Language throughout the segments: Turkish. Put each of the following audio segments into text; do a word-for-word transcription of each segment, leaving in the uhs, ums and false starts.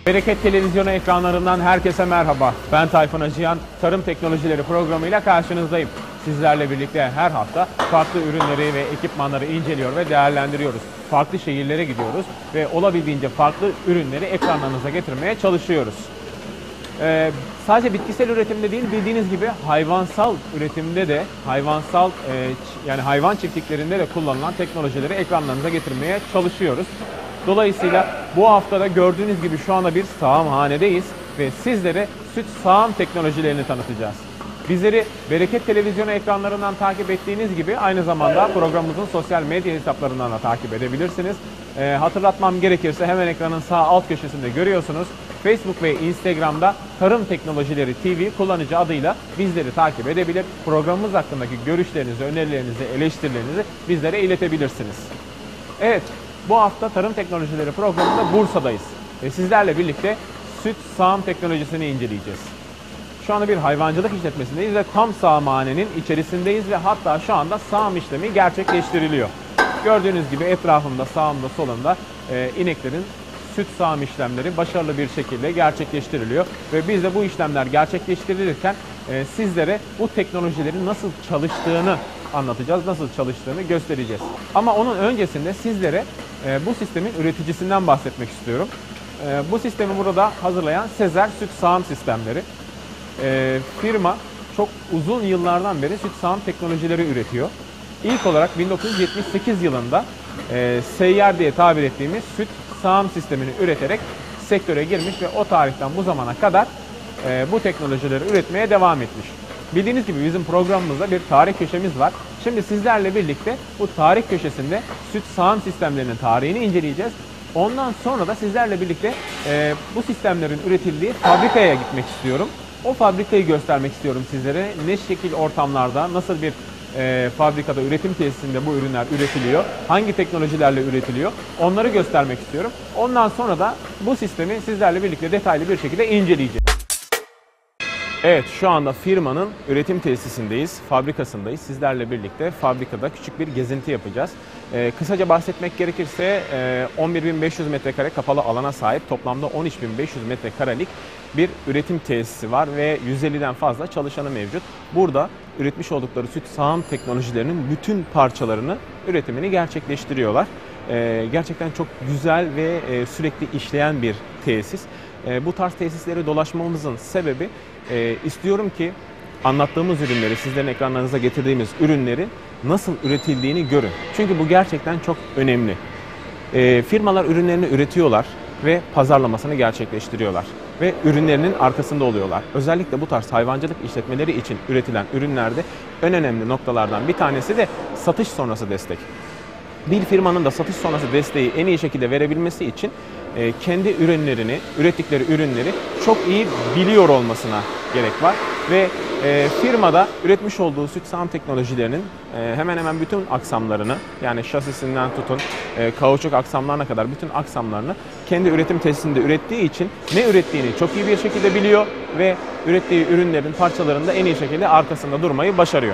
Bereket Televizyonu ekranlarından herkese merhaba. Ben Tayfun Acıyan, Tarım Teknolojileri programıyla karşınızdayım. Sizlerle birlikte her hafta farklı ürünleri ve ekipmanları inceliyor ve değerlendiriyoruz. Farklı şehirlere gidiyoruz ve olabildiğince farklı ürünleri ekranlarınıza getirmeye çalışıyoruz. Ee, sadece bitkisel üretimde değil, bildiğiniz gibi hayvansal üretimde de, hayvansal e, yani hayvan çiftliklerinde de kullanılan teknolojileri ekranlarınıza getirmeye çalışıyoruz. Dolayısıyla bu haftada gördüğünüz gibi şu anda bir sağımhanedeyiz ve sizlere süt sağım teknolojilerini tanıtacağız. Bizleri Bereket Televizyonu ekranlarından takip ettiğiniz gibi aynı zamanda programımızın sosyal medya hesaplarından da takip edebilirsiniz. Ee, hatırlatmam gerekirse hemen ekranın sağ alt köşesinde görüyorsunuz. Facebook ve Instagram'da Tarım Teknolojileri T V kullanıcı adıyla bizleri takip edebilir. Programımız hakkındaki görüşlerinizi, önerilerinizi, eleştirilerinizi bizlere iletebilirsiniz. Evet, bu hafta Tarım Teknolojileri programında Bursa'dayız ve sizlerle birlikte süt sağım teknolojisini inceleyeceğiz. Şu anda bir hayvancılık işletmesindeyiz ve tam sağımhanenin içerisindeyiz ve hatta şu anda sağım işlemi gerçekleştiriliyor. Gördüğünüz gibi etrafımda, sağımda, solumda e, ineklerin süt sağım işlemleri başarılı bir şekilde gerçekleştiriliyor. Ve biz de bu işlemler gerçekleştirilirken e, sizlere bu teknolojilerin nasıl çalıştığını anlatacağız, nasıl çalıştığını göstereceğiz. Ama onun öncesinde sizlere e, bu sistemin üreticisinden bahsetmek istiyorum. E, bu sistemi burada hazırlayan Sezer Süt Sağım Sistemleri. E, firma çok uzun yıllardan beri süt sağım teknolojileri üretiyor. İlk olarak bin dokuz yüz yetmiş sekiz yılında e, seyyar diye tabir ettiğimiz süt sağım sistemini üreterek sektöre girmiş ve o tarihten bu zamana kadar e, bu teknolojileri üretmeye devam etmiş. Bildiğiniz gibi bizim programımızda bir tarih köşemiz var. Şimdi sizlerle birlikte bu tarih köşesinde süt sağım sistemlerinin tarihini inceleyeceğiz. Ondan sonra da sizlerle birlikte e, bu sistemlerin üretildiği fabrikaya gitmek istiyorum. O fabrikayı göstermek istiyorum sizlere. Ne şekil ortamlarda, nasıl bir e, fabrikada, üretim tesisinde bu ürünler üretiliyor, hangi teknolojilerle üretiliyor, onları göstermek istiyorum. Ondan sonra da bu sistemi sizlerle birlikte detaylı bir şekilde inceleyeceğiz. Evet, şu anda firmanın üretim tesisindeyiz, fabrikasındayız. Sizlerle birlikte fabrikada küçük bir gezinti yapacağız. Ee, kısaca bahsetmek gerekirse e, on bir bin beş yüz metrekare kapalı alana sahip, toplamda on üç bin beş yüz metrekarelik bir üretim tesisi var ve yüz elliden fazla çalışanı mevcut. Burada üretmiş oldukları süt sağım teknolojilerinin bütün parçalarını, üretimini gerçekleştiriyorlar. Ee, gerçekten çok güzel ve e, sürekli işleyen bir tesis. E, bu tarz tesisleri dolaşmamızın sebebi, e, istiyorum ki anlattığımız ürünleri, sizlerin ekranlarınıza getirdiğimiz ürünleri nasıl üretildiğini görün. Çünkü bu gerçekten çok önemli. E, firmalar ürünlerini üretiyorlar ve pazarlamasını gerçekleştiriyorlar. Ve ürünlerinin arkasında oluyorlar. Özellikle bu tarz hayvancılık işletmeleri için üretilen ürünlerde en önemli noktalardan bir tanesi de satış sonrası destek. Bir firmanın da satış sonrası desteği en iyi şekilde verebilmesi için e, kendi ürünlerini, ürettikleri ürünleri çok iyi biliyor olmasına gerek var. Ve e, firmada üretmiş olduğu süt sağım teknolojilerinin e, hemen hemen bütün aksamlarını, yani şasisinden tutun e, kauçuk aksamlarına kadar bütün aksamlarını kendi üretim tesisinde ürettiği için ne ürettiğini çok iyi bir şekilde biliyor ve ürettiği ürünlerin parçalarında en iyi şekilde arkasında durmayı başarıyor.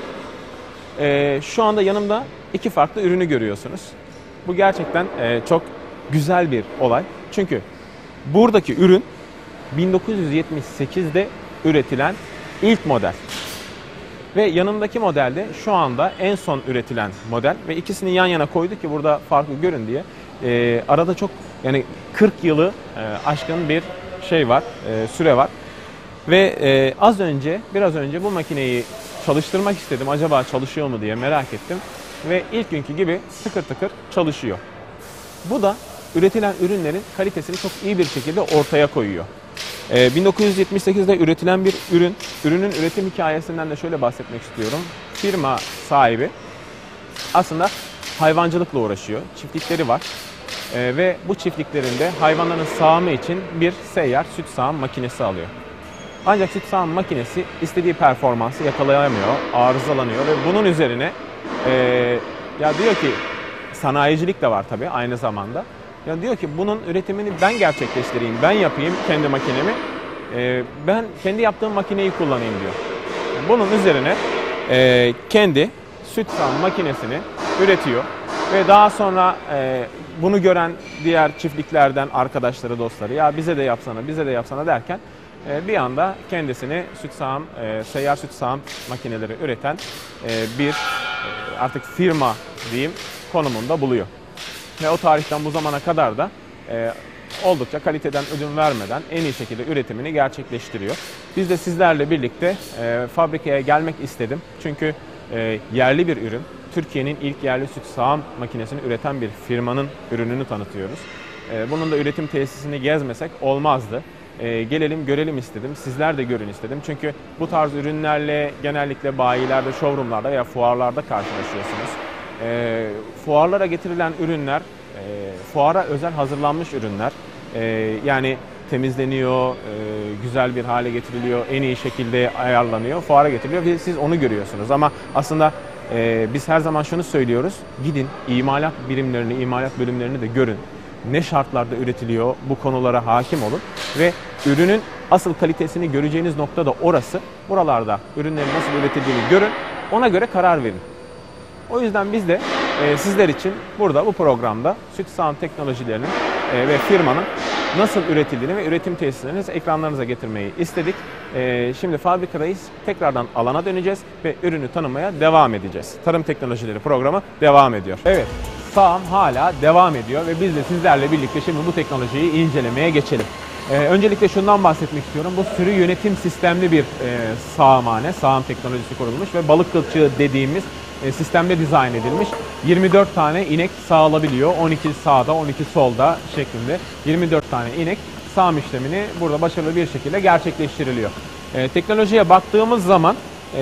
E, şu anda yanımda iki farklı ürünü görüyorsunuz. Bu gerçekten e, çok güzel bir olay. Çünkü buradaki ürün bin dokuz yüz yetmiş sekizde üretilen ilk model. Ve yanımdaki modelde şu anda en son üretilen model ve ikisini yan yana koyduk ki burada farklı görün diye. E, arada çok, yani kırk yılı e, aşkın bir şey var, e, süre var. Ve e, az önce, biraz önce bu makineyi çalıştırmak istedim. Acaba çalışıyor mu diye merak ettim. Ve ilk günkü gibi tıkır tıkır çalışıyor. Bu da üretilen ürünlerin kalitesini çok iyi bir şekilde ortaya koyuyor. Ee, bin dokuz yüz yetmiş sekizde üretilen bir ürün. Ürünün üretim hikayesinden de şöyle bahsetmek istiyorum. Firma sahibi aslında hayvancılıkla uğraşıyor. Çiftlikleri var. Ee, ve bu çiftliklerinde hayvanların sağımı için bir seyyar süt sağım makinesi alıyor. Ancak süt sağım makinesi istediği performansı yakalayamıyor, arızalanıyor ve bunun üzerine e, ya diyor ki, sanayicilik de var tabii aynı zamanda. Ya diyor ki bunun üretimini ben gerçekleştireyim, ben yapayım kendi makinemi, e, ben kendi yaptığım makineyi kullanayım diyor. Bunun üzerine e, kendi süt sağım makinesini üretiyor Ve daha sonra e, bunu gören diğer çiftliklerden arkadaşları, dostları ya bize de yapsana, bize de yapsana derken e, bir anda kendisini süt sağım, e, seyyar süt sağım makineleri üreten e, bir e, artık firma diyeyim konumunda buluyor. Ve o tarihten bu zamana kadar da e, oldukça kaliteden ödün vermeden en iyi şekilde üretimini gerçekleştiriyor. Biz de sizlerle birlikte e, fabrikaya gelmek istedim. Çünkü e, yerli bir ürün, Türkiye'nin ilk yerli süt sağım makinesini üreten bir firmanın ürününü tanıtıyoruz. E, bunun da üretim tesisini gezmesek olmazdı. E, gelelim görelim istedim, sizler de görün istedim. Çünkü bu tarz ürünlerle genellikle bayilerde, showroomlarda veya fuarlarda karşılaşıyorsunuz. E, fuarlara getirilen ürünler, e, fuara özel hazırlanmış ürünler. E, yani temizleniyor, e, güzel bir hale getiriliyor, en iyi şekilde ayarlanıyor, fuara getiriliyor ve siz onu görüyorsunuz. Ama aslında e, biz her zaman şunu söylüyoruz, gidin imalat birimlerini, imalat bölümlerini de görün. Ne şartlarda üretiliyor, bu konulara hakim olun ve ürünün asıl kalitesini göreceğiniz nokta da orası. Buralarda ürünlerin nasıl üretildiğini görün, ona göre karar verin. O yüzden biz de e, sizler için burada bu programda süt sağım teknolojilerinin e, ve firmanın nasıl üretildiğini ve üretim tesislerini ekranlarınıza getirmeyi istedik. E, şimdi fabrikadayız. Tekrardan alana döneceğiz ve ürünü tanımaya devam edeceğiz. Tarım Teknolojileri programı devam ediyor. Evet, sağım hala devam ediyor ve biz de sizlerle birlikte şimdi bu teknolojiyi incelemeye geçelim. Ee, öncelikle şundan bahsetmek istiyorum. Bu sürü yönetim sistemli bir e, sağımhane, sağım teknolojisi kurulmuş ve balık kılçığı dediğimiz e, sistemde dizayn edilmiş. yirmi dört tane inek sağılabiliyor. on iki sağda, on iki solda şeklinde yirmi dört tane inek sağım işlemini burada başarılı bir şekilde gerçekleştiriliyor. E, teknolojiye baktığımız zaman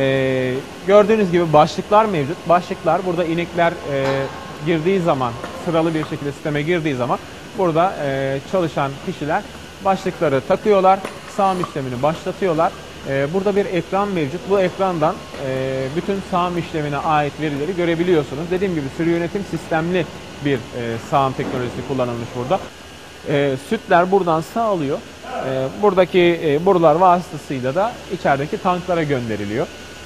e, gördüğünüz gibi başlıklar mevcut. Başlıklar burada inekler e, girdiği zaman, sıralı bir şekilde sisteme girdiği zaman burada e, çalışan kişiler başlıkları takıyorlar, sağım işlemini başlatıyorlar. E, burada bir ekran mevcut. Bu ekrandan e, bütün sağım işlemine ait verileri görebiliyorsunuz. Dediğim gibi sürü yönetim sistemli bir e, sağım teknolojisi kullanılmış burada. E, sütler buradan sağılıyor. E, buradaki e, borular vasıtasıyla da içerideki tanklara gönderiliyor.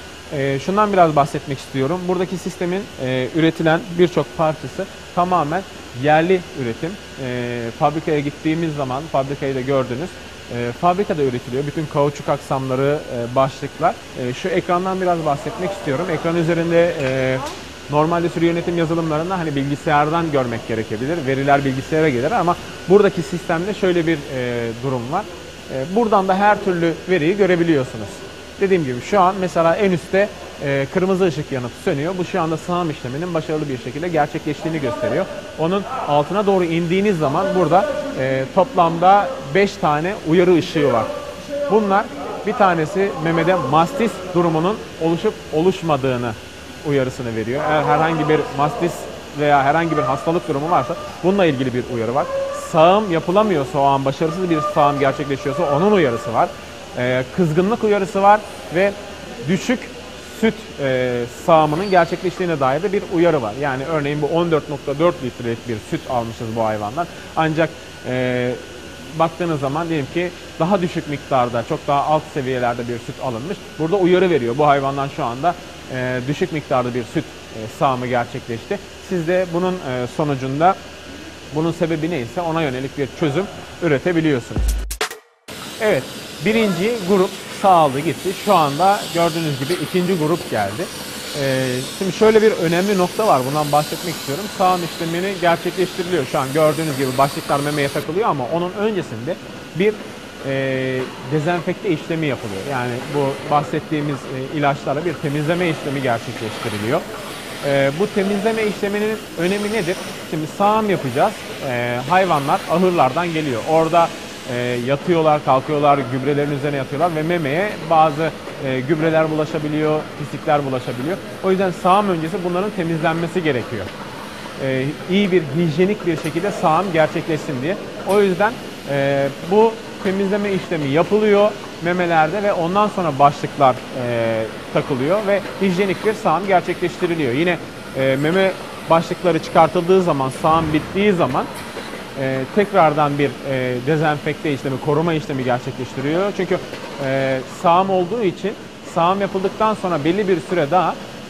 E, şundan biraz bahsetmek istiyorum. Buradaki sistemin e, üretilen birçok parçası tamamen yerli üretim. E, fabrikaya gittiğimiz zaman, fabrikayı da gördünüz, e, fabrikada üretiliyor. Bütün kauçuk aksamları, e, başlıklar. E, şu ekrandan biraz bahsetmek istiyorum. Ekran üzerinde e, normalde sürü yönetim yazılımlarında hani bilgisayardan görmek gerekebilir. Veriler bilgisayara gelir ama buradaki sistemde şöyle bir e, durum var. E, buradan da her türlü veriyi görebiliyorsunuz. Dediğim gibi şu an mesela en üstte e, kırmızı ışık yanıp sönüyor. Bu şu anda sağım işleminin başarılı bir şekilde gerçekleştiğini gösteriyor. Onun altına doğru indiğiniz zaman burada e, toplamda beş tane uyarı ışığı var. Bunlar bir tanesi memede mastis durumunun oluşup oluşmadığını uyarısını veriyor. Eğer herhangi bir mastis veya herhangi bir hastalık durumu varsa bununla ilgili bir uyarı var. Sağım yapılamıyorsa, o an başarısız bir sağım gerçekleşiyorsa onun uyarısı var. Ee, kızgınlık uyarısı var ve düşük süt e, sağımının gerçekleştiğine dair de bir uyarı var. Yani örneğin bu on dört nokta dört litrelik bir süt almışız bu hayvandan. Ancak e, baktığınız zaman diyelim ki daha düşük miktarda, çok daha alt seviyelerde bir süt alınmış. Burada uyarı veriyor. Bu hayvandan şu anda e, düşük miktarda bir süt e, sağımı gerçekleşti. Siz de bunun e, sonucunda bunun sebebi neyse ona yönelik bir çözüm üretebiliyorsunuz. Evet. Birinci grup sağladı gitti. Şu anda gördüğünüz gibi ikinci grup geldi. Ee, şimdi şöyle bir önemli nokta var. Bundan bahsetmek istiyorum. Sağım işlemini gerçekleştiriliyor. Şu an gördüğünüz gibi başlıklar memeye takılıyor ama onun öncesinde bir e, dezenfekte işlemi yapılıyor. Yani bu bahsettiğimiz e, ilaçlarla bir temizleme işlemi gerçekleştiriliyor. E, bu temizleme işleminin önemi nedir? Şimdi sağım yapacağız. E, hayvanlar ahırlardan geliyor. Orada E, yatıyorlar, kalkıyorlar, gübrelerin üzerine yatıyorlar ve memeye bazı e, gübreler bulaşabiliyor, pislikler bulaşabiliyor. O yüzden sağım öncesi bunların temizlenmesi gerekiyor. E, iyi bir hijyenik bir şekilde sağım gerçekleşsin diye. O yüzden e, bu temizleme işlemi yapılıyor memelerde ve ondan sonra başlıklar e, takılıyor ve hijyenik bir sağım gerçekleştiriliyor. Yine e, meme başlıkları çıkartıldığı zaman, sağım bittiği zaman Ee, tekrardan bir e, dezenfekte işlemi, koruma işlemi gerçekleştiriyor. Çünkü e, sağım olduğu için sağım yapıldıktan sonra belli bir süre daha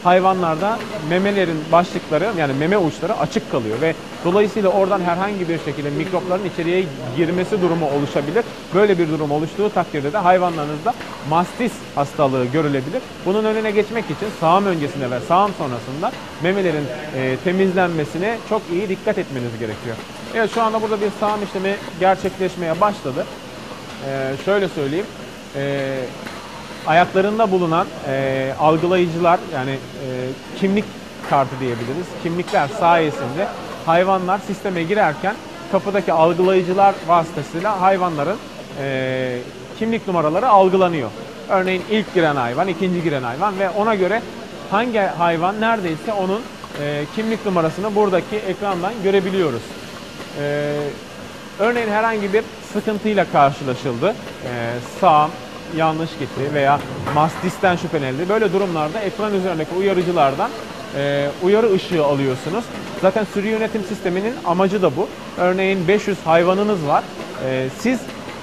hayvanlarda memelerin başlıkları yani meme uçları açık kalıyor ve dolayısıyla oradan herhangi bir şekilde mikropların içeriye girmesi durumu oluşabilir. Böyle bir durum oluştuğu takdirde de hayvanlarınızda mastis hastalığı görülebilir. Bunun önüne geçmek için sağım öncesinde ve sağım sonrasında memelerin e, temizlenmesine çok iyi dikkat etmeniz gerekiyor. Evet, şu anda burada bir sağım işlemi gerçekleşmeye başladı. Ee, şöyle söyleyeyim. Ee, ayaklarında bulunan e, algılayıcılar yani e, kimlik kartı diyebiliriz. Kimlikler sayesinde hayvanlar sisteme girerken kapıdaki algılayıcılar vasıtasıyla hayvanların e, kimlik numaraları algılanıyor. Örneğin ilk giren hayvan, ikinci giren hayvan ve ona göre hangi hayvan neredeyse onun e, kimlik numarasını buradaki ekrandan görebiliyoruz. E, örneğin herhangi bir sıkıntıyla karşılaşıldı. E, sağım yanlış gitti veya mastisten şüphelenildi. Böyle durumlarda ekran üzerindeki uyarıcılardan e, uyarı ışığı alıyorsunuz. Zaten sürü yönetim sisteminin amacı da bu. Örneğin beş yüz hayvanınız var. E, siz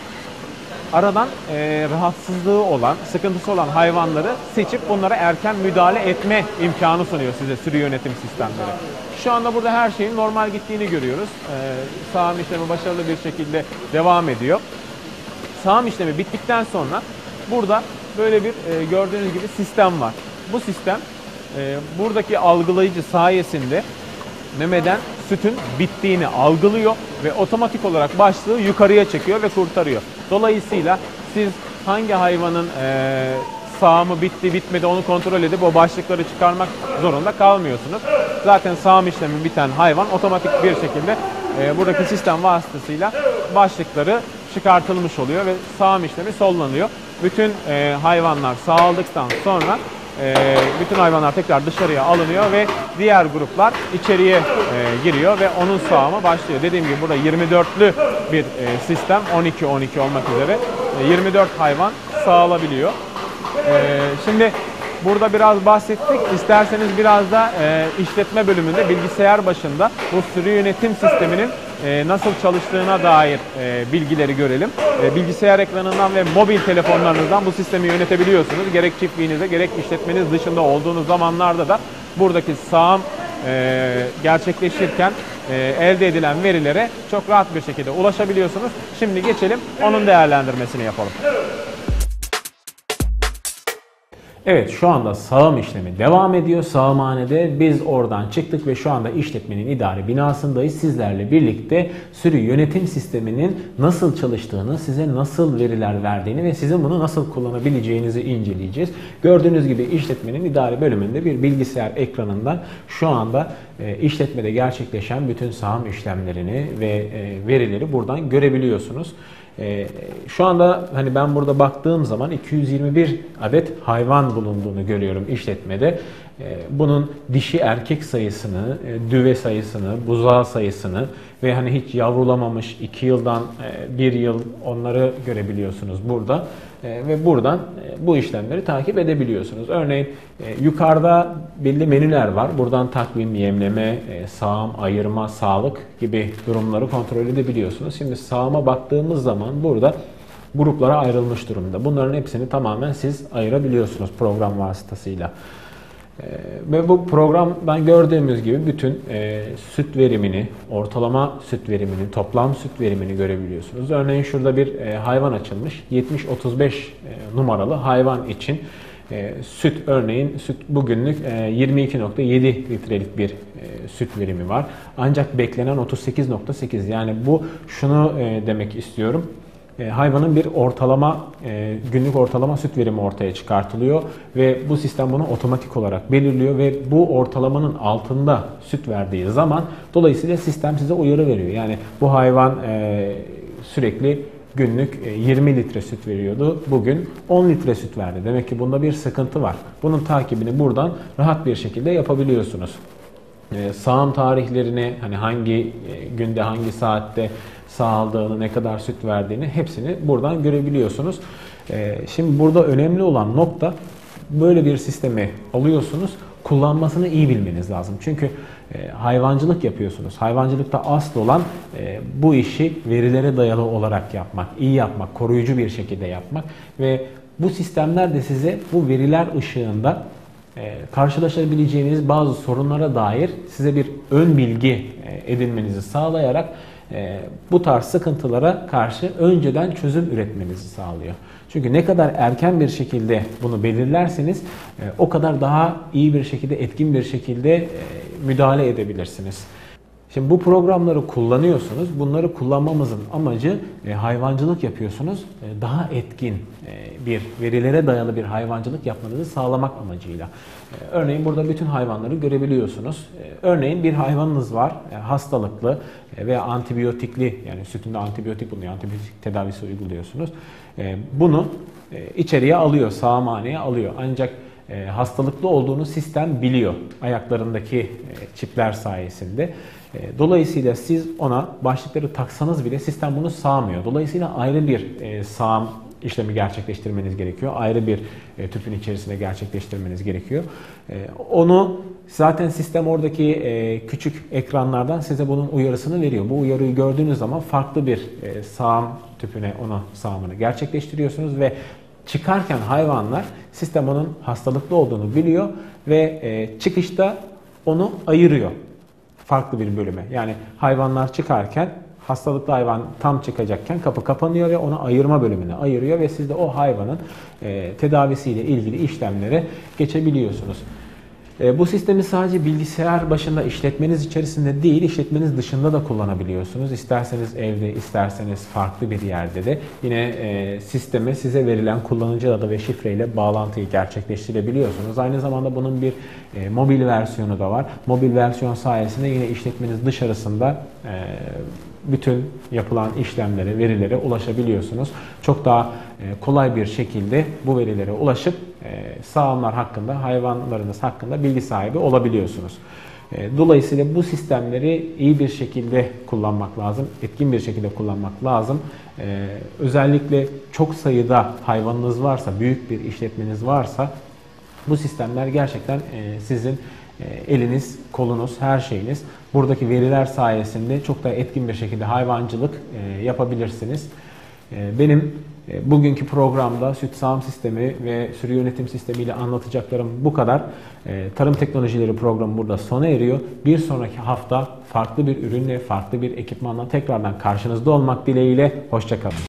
aradan e, rahatsızlığı olan, sıkıntısı olan hayvanları seçip bunlara erken müdahale etme imkanı sunuyor size sürü yönetim sistemleri. Şu anda burada her şeyin normal gittiğini görüyoruz. E, sağım işlemi başarılı bir şekilde devam ediyor. Sağım işlemi bittikten sonra burada böyle bir e, gördüğünüz gibi sistem var. Bu sistem e, buradaki algılayıcı sayesinde memeden sütün bittiğini algılıyor ve otomatik olarak başlığı yukarıya çekiyor ve kurtarıyor. Dolayısıyla siz hangi hayvanın e, sağımı bitti bitmedi onu kontrol edip o başlıkları çıkarmak zorunda kalmıyorsunuz. Zaten sağım işlemi biten hayvan otomatik bir şekilde e, buradaki sistem vasıtasıyla başlıkları çıkartılmış oluyor ve sağım işlemi sonlanıyor. Bütün e, hayvanlar sağaldıktan sonra e, bütün hayvanlar tekrar dışarıya alınıyor ve diğer gruplar içeriye e, giriyor ve onun sağımı başlıyor. Dediğim gibi burada yirmi dörtlü bir e, sistem, on iki on iki olmak üzere e, yirmi dört hayvan sağalabiliyor. E, şimdi burada biraz bahsettik. İsterseniz biraz da e, işletme bölümünde bilgisayar başında bu sürü yönetim sisteminin e, nasıl çalıştığına dair e, bilgileri görelim. E, bilgisayar ekranından ve mobil telefonlarınızdan bu sistemi yönetebiliyorsunuz. Gerek çiftliğinizde gerek işletmeniz dışında olduğunuz zamanlarda da buradaki sağım e, gerçekleşirken e, elde edilen verilere çok rahat bir şekilde ulaşabiliyorsunuz. Şimdi geçelim onun değerlendirmesini yapalım. Evet, şu anda sağım işlemi devam ediyor. Sağımhanede biz oradan çıktık ve şu anda işletmenin idari binasındayız. Sizlerle birlikte sürü yönetim sisteminin nasıl çalıştığını, size nasıl veriler verdiğini ve sizin bunu nasıl kullanabileceğinizi inceleyeceğiz. Gördüğünüz gibi işletmenin idari bölümünde bir bilgisayar ekranından şu anda e, işletmede gerçekleşen bütün sağım işlemlerini ve e, verileri buradan görebiliyorsunuz. Ee, şu anda hani ben burada baktığım zaman iki yüz yirmi bir adet hayvan bulunduğunu görüyorum işletmede. Ee, bunun dişi erkek sayısını, e, düve sayısını, buzağı sayısını ve hani hiç yavrulamamış iki yıldan e, bir yıl onları görebiliyorsunuz burada. E, ve buradan e, bu işlemleri takip edebiliyorsunuz. Örneğin e, yukarıda belli menüler var. Buradan takvim, yemleme, e, sağım, ayırma, sağlık gibi durumları kontrol edebiliyorsunuz. Şimdi sağıma baktığımız zaman burada gruplara ayrılmış durumda. Bunların hepsini tamamen siz ayırabiliyorsunuz program vasıtasıyla. Ee, ve bu programdan gördüğümüz gibi bütün e, süt verimini, ortalama süt verimini, toplam süt verimini görebiliyorsunuz. Örneğin şurada bir e, hayvan açılmış. yetmiş otuz beş e, numaralı hayvan için e, süt örneğin süt bugünlük e, yirmi iki nokta yedi litrelik bir e, süt verimi var. Ancak beklenen otuz sekiz nokta sekiz. Yani bu şunu e, demek istiyorum. E, hayvanın bir ortalama e, günlük ortalama süt verimi ortaya çıkartılıyor ve bu sistem bunu otomatik olarak belirliyor ve bu ortalamanın altında süt verdiği zaman dolayısıyla sistem size uyarı veriyor. Yani bu hayvan e, sürekli günlük e, yirmi litre süt veriyordu. Bugün on litre süt verdi. Demek ki bunda bir sıkıntı var. Bunun takibini buradan rahat bir şekilde yapabiliyorsunuz. E, sağım tarihlerini hani hangi e, günde hangi saatte sağaldığını, ne kadar süt verdiğini hepsini buradan görebiliyorsunuz. Ee, şimdi burada önemli olan nokta böyle bir sistemi alıyorsunuz. Kullanmasını iyi bilmeniz lazım. Çünkü e, hayvancılık yapıyorsunuz. Hayvancılıkta asıl olan e, bu işi verilere dayalı olarak yapmak, iyi yapmak, koruyucu bir şekilde yapmak ve bu sistemler de size bu veriler ışığında karşılaşabileceğiniz bazı sorunlara dair size bir ön bilgi edinmenizi sağlayarak bu tarz sıkıntılara karşı önceden çözüm üretmenizi sağlıyor. Çünkü ne kadar erken bir şekilde bunu belirlerseniz o kadar daha iyi bir şekilde, etkin bir şekilde müdahale edebilirsiniz. Şimdi bu programları kullanıyorsunuz. Bunları kullanmamızın amacı hayvancılık yapıyorsunuz. Daha etkin bir, verilere dayalı bir hayvancılık yapmanızı sağlamak amacıyla. Örneğin burada bütün hayvanları görebiliyorsunuz. Örneğin bir hayvanınız var, hastalıklı veya antibiyotikli, yani sütünde antibiyotik bulunuyor, antibiyotik tedavisi uyguluyorsunuz. Bunu içeriye alıyor, sağımhaneye alıyor. Ancak hastalıklı olduğunu sistem biliyor ayaklarındaki çipler sayesinde. Dolayısıyla siz ona başlıkları taksanız bile sistem bunu sağmıyor. Dolayısıyla ayrı bir sağım işlemi gerçekleştirmeniz gerekiyor. Ayrı bir tüpün içerisinde gerçekleştirmeniz gerekiyor. Onu zaten sistem oradaki küçük ekranlardan size bunun uyarısını veriyor. Bu uyarıyı gördüğünüz zaman farklı bir sağım tüpüne onu sağımını gerçekleştiriyorsunuz ve çıkarken hayvanlar sistem onun hastalıklı olduğunu biliyor ve çıkışta onu ayırıyor farklı bir bölüme. Yani hayvanlar çıkarken hastalıklı hayvan tam çıkacakken kapı kapanıyor ve onu ayırma bölümüne ayırıyor ve siz de o hayvanın e, tedavisiyle ilgili işlemlere geçebiliyorsunuz. E, bu sistemi sadece bilgisayar başında işletmeniz içerisinde değil, işletmeniz dışında da kullanabiliyorsunuz. İsterseniz evde, isterseniz farklı bir yerde de yine e, sisteme size verilen kullanıcı adı ve şifreyle bağlantıyı gerçekleştirebiliyorsunuz. Aynı zamanda bunun bir e, mobil versiyonu da var. Mobil versiyon sayesinde yine işletmeniz dışarısında e, bütün yapılan işlemlere, verilere ulaşabiliyorsunuz. Çok daha kolay bir şekilde bu verilere ulaşıp sağımlar hakkında, hayvanlarınız hakkında bilgi sahibi olabiliyorsunuz. Dolayısıyla bu sistemleri iyi bir şekilde kullanmak lazım, etkin bir şekilde kullanmak lazım. Özellikle çok sayıda hayvanınız varsa, büyük bir işletmeniz varsa bu sistemler gerçekten sizin eliniz, kolunuz, her şeyiniz. Buradaki veriler sayesinde çok daha etkin bir şekilde hayvancılık yapabilirsiniz. Benim bugünkü programda süt sağım sistemi ve sürü yönetim sistemi ile anlatacaklarım bu kadar. Tarım teknolojileri programı burada sona eriyor. Bir sonraki hafta farklı bir ürünle, farklı bir ekipmanla tekrardan karşınızda olmak dileğiyle. Hoşça kalın.